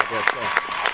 Good stuff.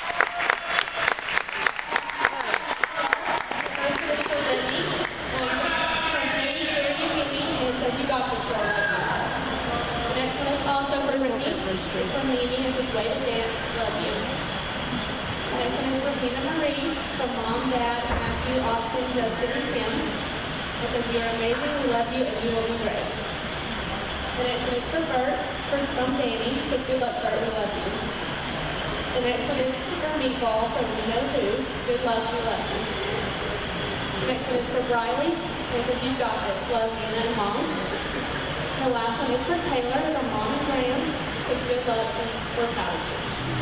First one is for Brittany. It's from Katie, Carrie, and Mimi, and it says, "You got this, girl." The next one is also for Brittany. It's from Mimi. It says, "Way to dance, love you." The next one is for Hannah Marie, from Mom, Dad, Matthew, Austin, Justin, and Kim. It says, "You are amazing, we love you, and you will be great." The next one is for Bert, from Danny. It says, "Good luck, Bert, we love you." The next one is for Meatball, from You Know Who. "Good luck, we love you." The next one is for Briley, and it says, "You've got this, love Nana and Mom." The last one is for Taylor, from Mom and Graham. It says, "Good luck, and we're proud of you."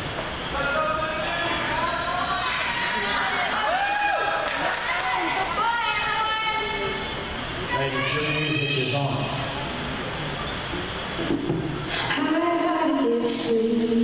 Ladies, your music is on. I get free.